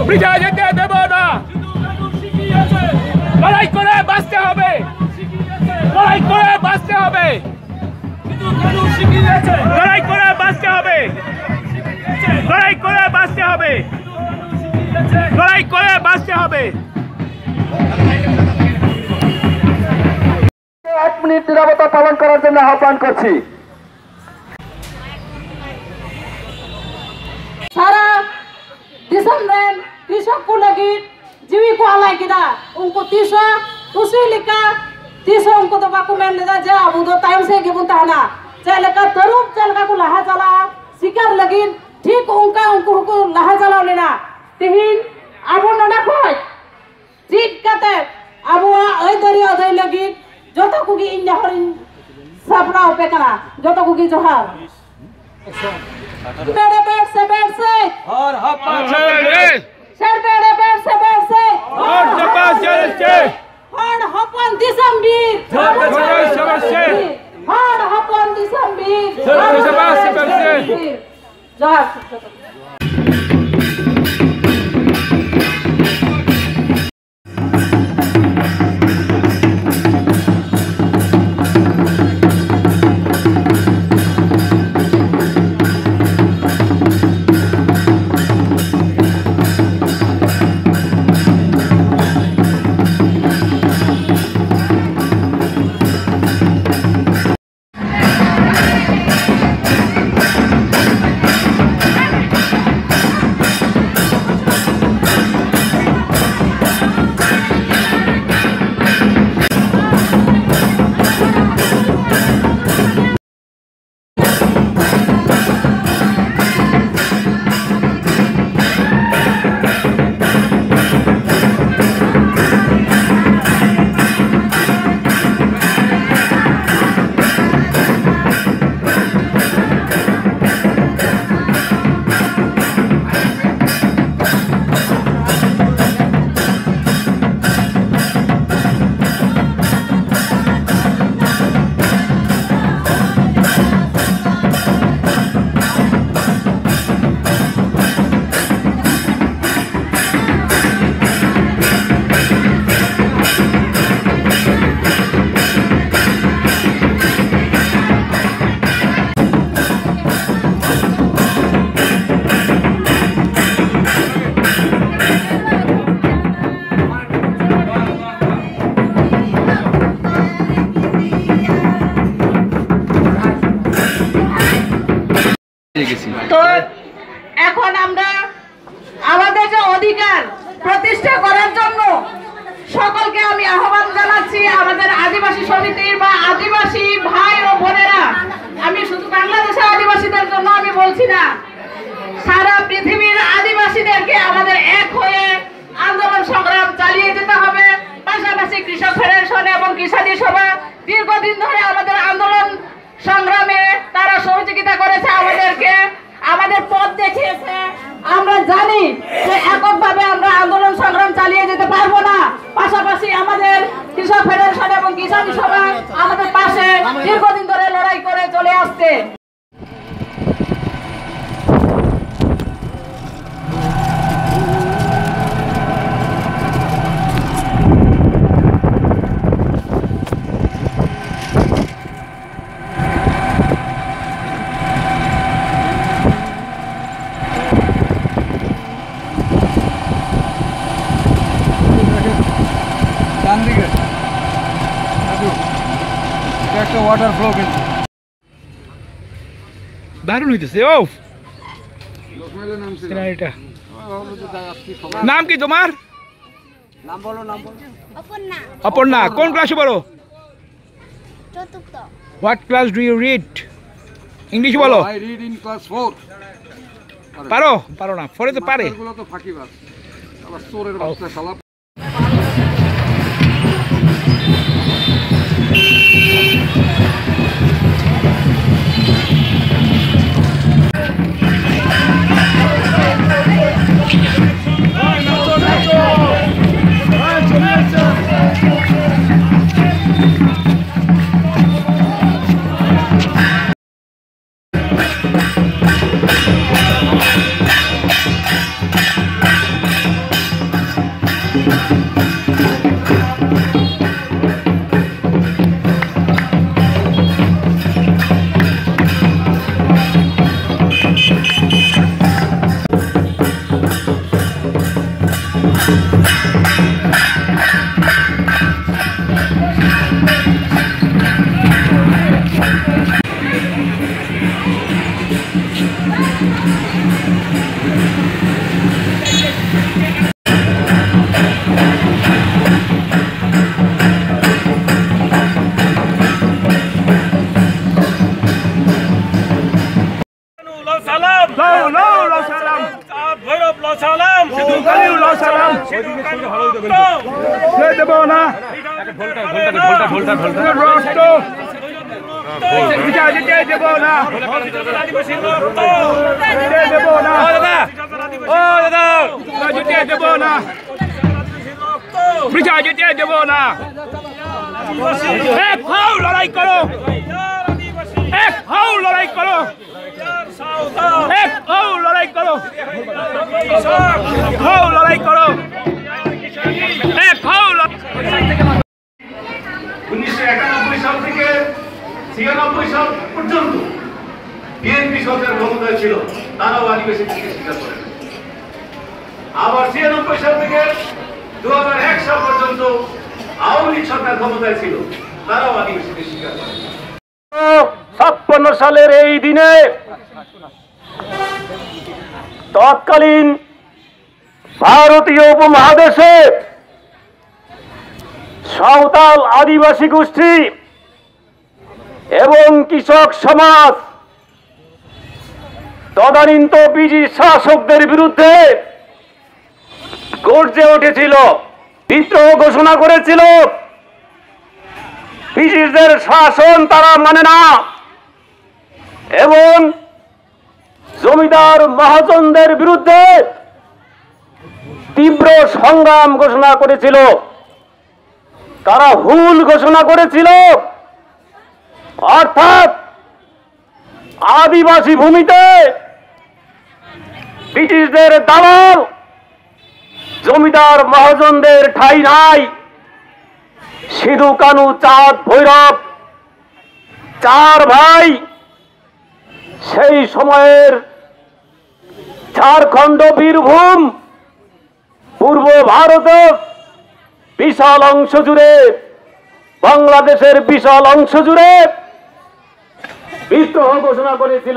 বিজয় যেতে দেব না। লড়াই করে বাঁচতে হবে, লড়াই করে বাঁচতে হবে, লড়াই করে বাঁচতে হবে, লড়াই করে বাঁচতে হবে, লড়াই করে বাঁচতে হবে। 1 মিনিট নীরবতা পালন করার জন্য আহ্বান করছি। सारा दिसम रेन कृषक को लगी जीवी को आलाई किदा उनको तीसरा उसी लिखा तीसरा उनको तो बाकू में ले जा अब दो टाइम से गिबुन ताना चले का तरुप चल का को लहा चला शिकार लगी ठीक उनको लहा चला लेना तिहिन अब नडा खोज ठीक कते अब ओई दरिया ओई लगी जो तो कुगी इंजा हरिन सपना पे करा जो तो कुगी जोहार बेड़े बैठ से और हप्पा चले सर बेड़े बैठ से और जपा चले हर हपन दिसंबीर हर हपन दिसंबीर जा তো এখন আমরা আমাদের যে অধিকার প্রতিষ্ঠা করার জন্য সকলকে আমি আহ্বান জানাচ্ছি আমাদের আদিবাসী সমিতির বা আদিবাসী ভাই ও বোনেরা আমি শুধু বাংলাদেশের আদিবাসীদের জন্য আমি বলছি না সারা পৃথিবীর আদিবাসীদেরকে আমাদের এক হয়ে আন্দোলন সংগ্রাম চালিয়ে যেতে হবে পাশাপাশি কৃষক ফেডারেশন এবং কিষানি সভা দীর্ঘদিন ধরে আমাদের আন্দোলন সংগ্রামে তারা সহযোগিতা করেছে আমাদেরকে আমাদের পথ দেখিয়েছে আমরা জানি যে এককভাবে আমরা আন্দোলন সংগ্রাম চালিয়ে যেতে পারবো না পাশাপাশি আমাদের কৃষক ফেডারেশন এবং কিষানি সভা আমাদের পাশে দীর্ঘদিন ধরে লড়াই করে চলে আসছে ওয়াটার ফ্লো কিন্তু দারুণ হইতেছে ও এটা নাম কি তোমার নাম বলো অপর্ণা কোন ক্লাসে পড়ো চতুর্থ what class do you read English বলো আই রিড ইন ক্লাস 4 পারো না পরে তো পারে এগুলো তো ফাঁকিবাজ আবার চোরের বাচ্চা শালা সালাম দেব না রক্ত বিচার দিতে দেব না দেব না দিতে দেব না বিচার দিতে দেব না এক হও লড়াই করো এক হও লড়াই করো এক হও লড়াই করো হও লড়াই করো এক হও 1991 সাল থেকে 96 সাল পর্যন্ত বিএনপি সরকার ক্ষমতায় ছিল, তারাও আদিবাসীদেরকে স্বীকার করে। আবার 96 সাল থেকে 2001 সাল পর্যন্ত আওয়ামী লীগ সরকার ক্ষমতায় ছিল, তারাও আদিবাসীদের স্বীকার করে। 56 সালের এই দিনে তৎকালীন ভারতীয় উপমহাদেশে সাঁওতাল আদিবাসী গোষ্ঠী এবং কৃষক সমাজ তদানীন্ত ব্রিটিশ শাসকদের বিরুদ্ধে গর্জে উঠেছিল, বিদ্রোহ ঘোষণা করেছিল। ব্রিটিশদের শাসন তারা মানে না এবং জমিদার মহাজনদের বিরুদ্ধে তীব্র সংগ্রাম ঘোষণা করেছিল। তারা হুল ঘোষণা করেছিল, অর্থাৎ আদিবাসী ভূমিতে ব্রিটিশদের দালাল জমিদার মহাজনদের ঠাঁই নাই। সিধু কানু চাঁদ ভৈরব চার ভাই সেই সময়ের ঝাড়খণ্ড বীরভূম পূর্ব ভারতের বিশাল অংশ জুড়ে, বাংলাদেশের বিশাল অংশ জুড়ে বিদ্রোহ ঘোষণা করেছিল।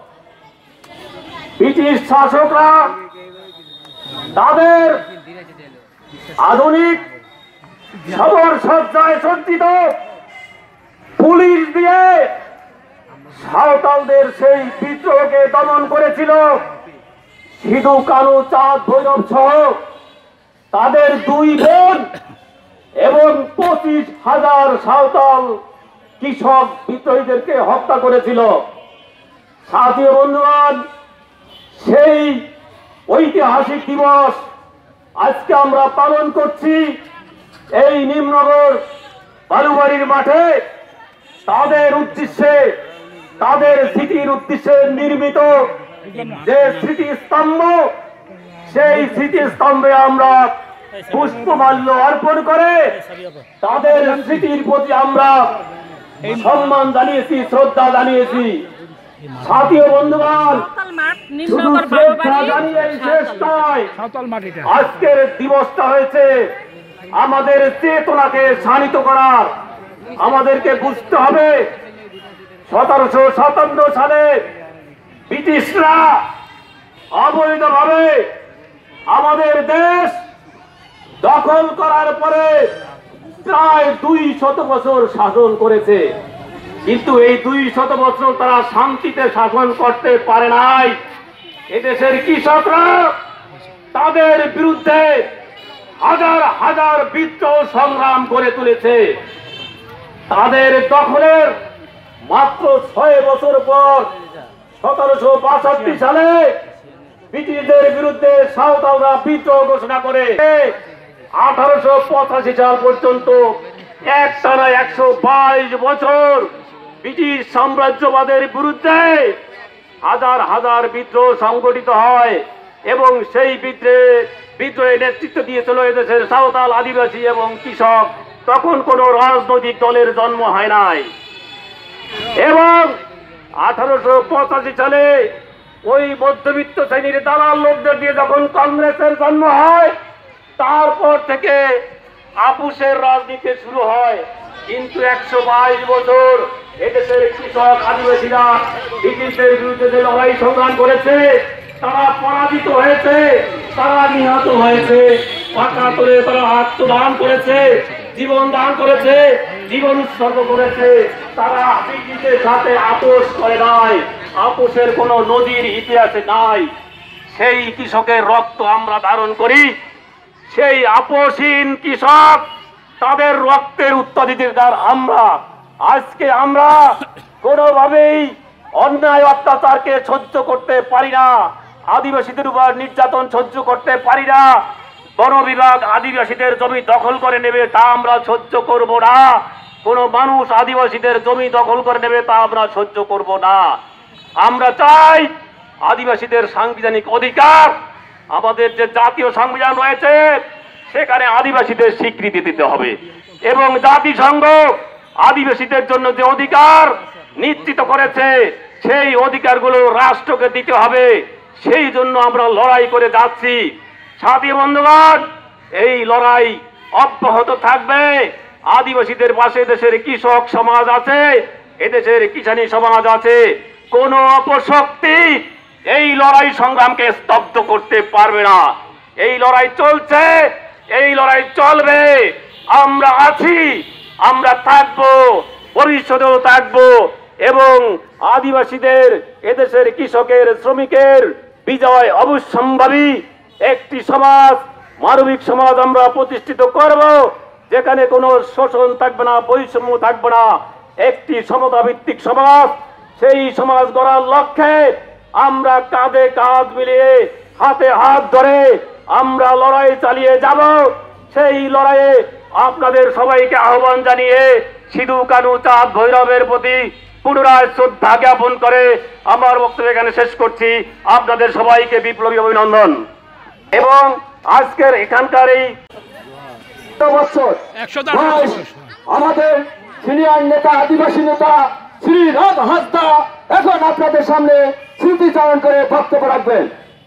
ব্রিটিশ শাসকরা তাদের আধুনিক সবর সজ্জায় সজ্জিত পুলিশ দিয়ে সাঁওতালদের সেই বিদ্রোহকে দমন করেছিল। সিধু কানু চাঁদ ভৈরব সহ তাদের দুই বোন এবং 25,000 সাঁওতাল কৃষক বিদ্রোহীদেরকে হত্যা করেছিল। সাথী বন্ধুগণ, সেই ঐতিহাসিক দিবস আজকে আমরা পালন করছি এই নিমনগর বালুবাড়ির মাঠে। তাদের উদ্দেশ্যে, তাদের স্মৃতির উদ্দেশ্যে নির্মিত যে স্মৃতিস্তম্ভ, সেই স্মৃতিস্তম্ভে আমরা পুষ্পমাল্য অর্পণ করে তাদের স্মৃতির প্রতি আমরা সম্মান জানিয়েছি, শ্রদ্ধা জানিয়েছি। সাথী বন্ধুগণ, শুধু শ্রদ্ধা জানিয়ে শেষ নয়, আজকের দিবসটা হয়েছে আমাদের চেতনাকে শানিত করার। আমাদেরকে বুঝতে হবে 1757 সালে ব্রিটিশরা অবৈধভাবে আমাদের দেশ দখল করার পরে প্রায় 200 বছর শাসন করেছে, কিন্তু এই 200 বছর তারা শান্তিতে শাসন করতে পারে নাই। এদেশের কৃষকরা তাদের বিরুদ্ধে হাজার হাজার বিদ্রোহ সংগ্রাম করে তুলেছে। তাদের দখলের মাত্র 6 বছর পর 1762 সালে ব্রিটিশদের বিরুদ্ধে সাঁওতালরা বিদ্রোহ ঘোষণা করে 1885 সাল পর্যন্ত একটানা 122 বছর ব্রিটিশ সাম্রাজ্যবাদের বিরুদ্ধে হাজার হাজার বিদ্রোহ সংগঠিত হয় এবং সেই বিদ্রোহে নেতৃত্ব দিয়েছিল এদেশের সাঁওতাল আদিবাসী এবং কৃষক। তখন কোনো রাজনৈতিক দলের জন্ম হয় নাই এবং 1885 সালে ওই মধ্যবিত্ত শ্রেণীর দালাল লোকদের দিয়ে যখন কংগ্রেসের জন্ম হয়, তারপর থেকে আপুসের রাজনীতি শুরু হয়। কিন্তু 122 বছর এদেশের কৃষক আদিবাসীরা ব্রিটিশদের বিরুদ্ধে যে লড়াই সংগ্রাম করেছে, তারা পরাজিত হয়েছে, তারা নিহত হয়েছে, পাকাতরে তারা আত্মদান করেছে, জীবন দান করেছে, জীবন উৎসর্গ করেছে। তারা ব্রিটিশদের সাথে আপোষ করে নাই, আপোষের কোনো নজির ইতিহাসে নাই। সেই কৃষকের রক্ত আমরা ধারণ করি, সেই আপোষহীন কৃষক, তাদের রক্তের উত্তরাধিকার আমরা। আজকে আমরা কোনোভাবেই অন্যায় অত্যাচারকে সহ্য করতে পারি না, আদিবাসীদের উপর নির্যাতন সহ্য করতে পারি না। বন বিভাগ আদিবাসীদের জমি দখল করে নেবে, তা আমরা সহ্য করব না। কোন মানুষ আদিবাসীদের জমি দখল করে নেবে, তা আমরা সহ্য করব না। আমরা চাই আদিবাসীদের সাংবিধানিক অধিকার, আমাদের যে জাতীয় সংবিধান রয়েছে সেখানে আদিবাসীদের স্বীকৃতি দিতে হবে এবং জাতিসংঘ আদিবাসীদের জন্য যে অধিকার নিশ্চিত করেছে সেই অধিকারগুলো রাষ্ট্রকে দিতে হবে। সেই জন্য আমরা লড়াই করে যাচ্ছি। সাথী বন্ধুগণ, এই লড়াই অব্যাহত থাকবে। আদিবাসীদের পাশে দেশের কৃষক সমাজ আছে, এদেশের কিষানী সমাজ আছে। কোন অপশক্তি এই লড়াই সংগ্রামকে স্তব্ধ করতে পারবে না। এই লড়াই চলছে, এই লড়াই চলবে। আমরা আছি, আমরা থাকবো, ভবিষ্যতেও থাকবো এবং আদিবাসীদের, এদেশের কৃষকের, শ্রমিকের বিজয় অবশ্যম্ভাবী একটি সমাজ, মানবিক সমাজ আমরা প্রতিষ্ঠিত করব, যেখানে কোনো শোষণ থাকবে না, বৈষম্য থাকবে না, একটি সমতা ভিত্তিক সমাজ। সেই সমাজ গড়ার লক্ষ্যে আমরা কাঁধে কাঁধ মিলিয়ে, হাতে হাত ধরে আমরা লড়াই চালিয়ে যাব। সেই লড়াইয়ে আপনাদের সবাইকে আহ্বান জানিয়ে সিধু কানু চাঁদ ভৈরবের প্রতি পুনরায় শ্রদ্ধা জ্ঞাপন করে আমার বক্তব্য এখানে শেষ করছি। আপনাদের সবাইকে বিপ্লবী অভিনন্দন। এবং আজকের এখানকার এই বছর আমাদের সিনিয়র নেতা, আদিবাসী নেতা শ্রী রাম হাসদা এখন আপনাদের সামনে স্মৃতিচারণ করে বক্তব্য রাখবেন।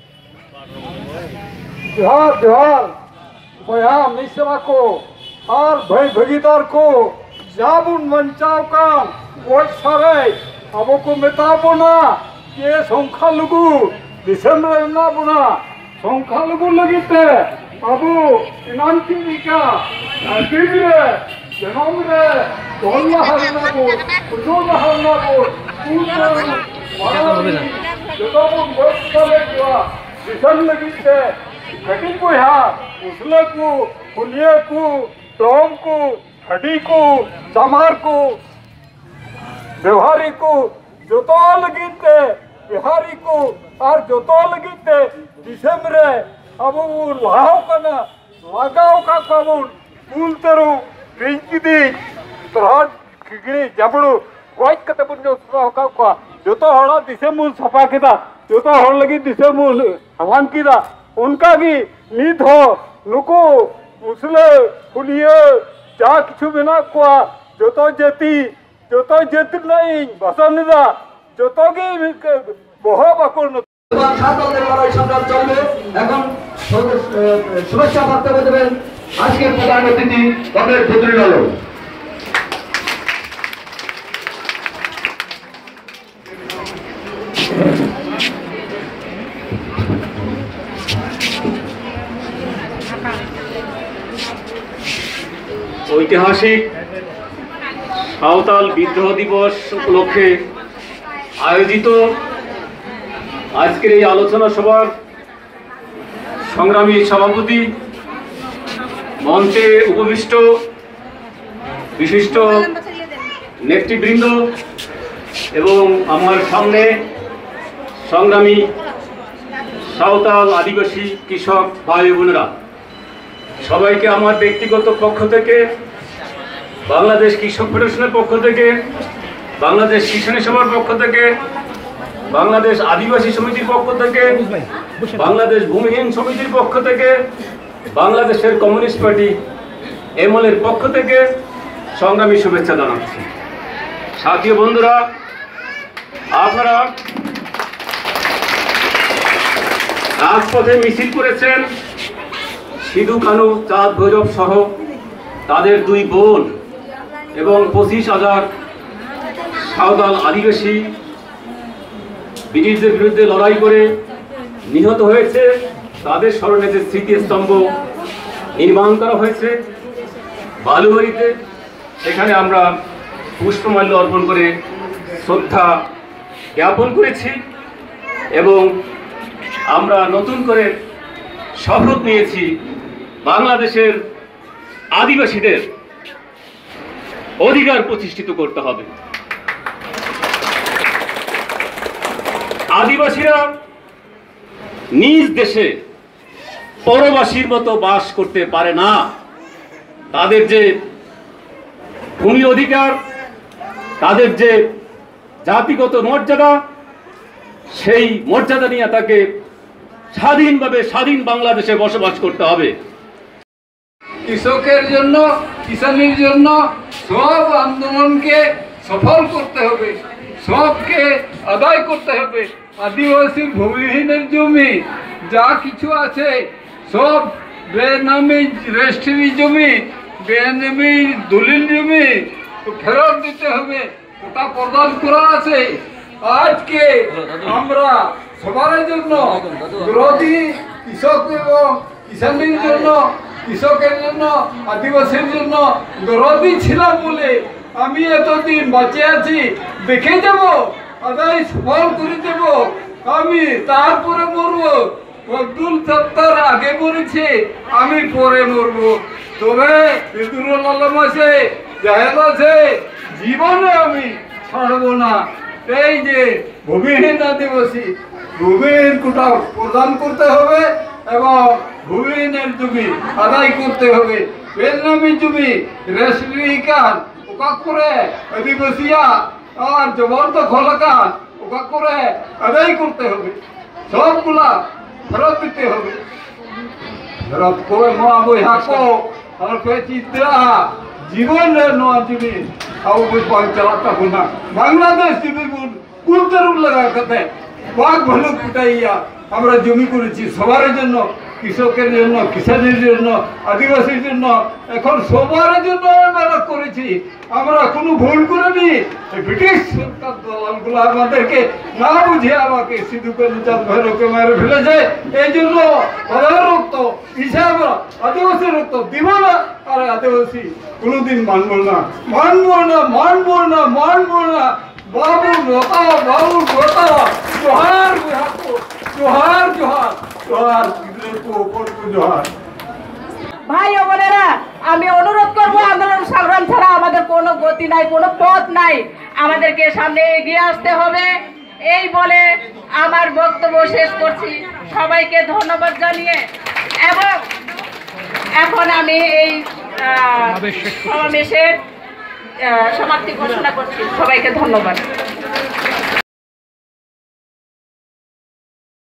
जोहार जोहार बया मिसरा को और भाई भगीदार को जाबुन मंचाव का वोट सारे अब को मेताबो ना ये संख्या लुगु दिसंबर ना बुना संख्या लुगु लगिते अब इनांती निका किबरे जनमरे दोल्ला हरना को कुजोला हरना को पूरा मारा जोबुन वोट सारे को दिसन लगिते घटी को यहाँ उसले को पुलिये को टोम को हडी को चमार को व्यवहारी को जोतो लगीते बिहारी को और जोतो लगीते दिसंबर अब वो लाओ का ना लगाओ का काबून पूल तेरू पिंकी दी तरह किगनी जबड़ू वाइट कते बुन्ने उसका का जोतो हड़ा दिसंबर सफा किदा जोतो हड़ लगी दिसंबर हवान किदा उनका की नीत हो नुको उसले पुलिये जा किछु बिना कुआ जोतो जेती नहीं बसनिदा जोतो की बहो बकुल ছাত্রদের লড়াই সংগ্রাম চলবে। এখন শুভেচ্ছা বক্তব্য দেবেন আজকের প্রধান অতিথি কমরেড ফজলুল আলম। ঐতিহাসিক সাঁওতাল বিদ্রোহ দিবস উপলক্ষে আয়োজিত আজকের এই আলোচনা সভার সংগ্রামী সভাপতি, মঞ্চে উপবিষ্ট বিশিষ্ট নেতৃবৃন্দ এবং আমার সামনে সংগ্রামী সাঁওতাল আদিবাসী কৃষক ভাই বোনেরা, সবাইকে আমার ব্যক্তিগত পক্ষ থেকে, বাংলাদেশ কৃষক ফেডারেশনের পক্ষ থেকে, বাংলাদেশ কিষানী সভার পক্ষ থেকে, বাংলাদেশ আদিবাসী সমিতির পক্ষ থেকে, বাংলাদেশ ভূমিহীন সমিতির পক্ষ থেকে, বাংলাদেশের কমিউনিস্ট পার্টি এমএলের পক্ষ থেকে সংগ্রামী শুভেচ্ছা জানাচ্ছি। সাথী বন্ধুরা, আপনারা রাজপথে মিছিল করেছেন সিধু কানু চাঁদ ভৈরব সহ তাদের দুই বোন এবং 25,000 সাঁওতাল আদিবাসী ব্রিটিশদের বিরুদ্ধে লড়াই করে নিহত হয়েছে। তাদের স্মরণে যে স্মৃতিস্তম্ভ নির্মাণ করা হয়েছে বালুবাড়িতে, সেখানে আমরা পুষ্পমাল্য অর্পণ করে শ্রদ্ধা জ্ঞাপন করেছি এবং আমরা নতুন করে শপথ নিয়েছি বাংলাদেশের আদিবাসীদের অধিকার প্রতিষ্ঠিত করতে হবে। আদিবাসীরা নিজ দেশে পরবাসীর মতো বাস করতে পারে না। তাদের যে ভূমি অধিকার, তাদের যে জাতিগত মর্যাদা, সেই মর্যাদা নিয়ে তাকে স্বাধীনভাবে স্বাধীন বাংলাদেশে বসবাস করতে হবে। কৃষকের জন্য, কিষানের জন্য সব আন্দোলনকে সফল করতে হবে, সবকে আদায় করতে হবে। আদিবাসীর ভূমিহীনের জমি যা কিছু আছে সব বেনামি রেজিস্ট্রি জমি, বেনামি দলিল জমি ফেরত দিতে হবে, ওটা প্রদান করা আছে। আজকে আমরা সবার জন্য বিরোধী কৃষক এবং কিষানের জন্য, কৃষকের জন্য, আদিবাসীর জন্য বিরোধী ছিলাম বলে আমি এতদিন বাঁচে আছি। দেখে যাব, আদায় সফল করে দেব। আমি তারপরে মরবো। আব্দুল সত্তার আগে মরেছে, আমি পরে মরবো। তবে ইদুরুল আলম আছে, জাহেদ আছে, জীবনে আমি ছাড়বো না। এই যে ভূমিহীন আদিবাসী, ভূমিহীন কোটা প্রদান করতে হবে এবং ভূমিহীনের জমি আদায় করতে হবে। বেনামি জমি রেশনিকান ওকা করে আদিবাসীরা আর জবরদখল কান ওকা করে আদায় করতে হবে। সবগুলা ফেরত দিতে হবে। ফেরত করে নোয়া বই হাঁকো আর চিত্রা জীবনের নোয়া জমি আবু চালাতে হবে না। বাংলাদেশ জমি কুলতরুপ লাগা কথা বাঘ ভালুক কুটাইয়া আমরা জমি করেছি সবার জন্য, কৃষকের জন্য, কিষানের জন্য, আদিবাসীর জন্য, এখন সবার জন্য আমরা করেছি। আমরা কোনো ভুল করিনি। ব্রিটিশ সরকার দলালগুলো আমাদেরকে না বুঝে আমাকে সিধু কানুচাঁদ ভৈরবকে মেরে ফেলেছে। এই জন্য তাদের রক্ত হিসাব আদিবাসী রক্ত দিব না। আর আদিবাসী কোনোদিন মানব না, মানব না, মানব না, মানব না। বাবু নেতা, বাবু নেতা, জোহার জোহার জোহার জোহার জোহার। ভাই ও বোনেরা, আমি অনুরোধ করবো, আন্দোলন সংগ্রাম ছাড়া আমাদের কোনো গতি নাই, কোনো পথ নাই। আমাদেরকে সামনে এগিয়ে আসতে হবে। এই বলে আমার বক্তব্য শেষ করছি, সবাইকে ধন্যবাদ জানিয়ে। এবং এখন আমি এই সমাবেশের সমাপ্তি ঘোষণা করছি। সবাইকে ধন্যবাদ।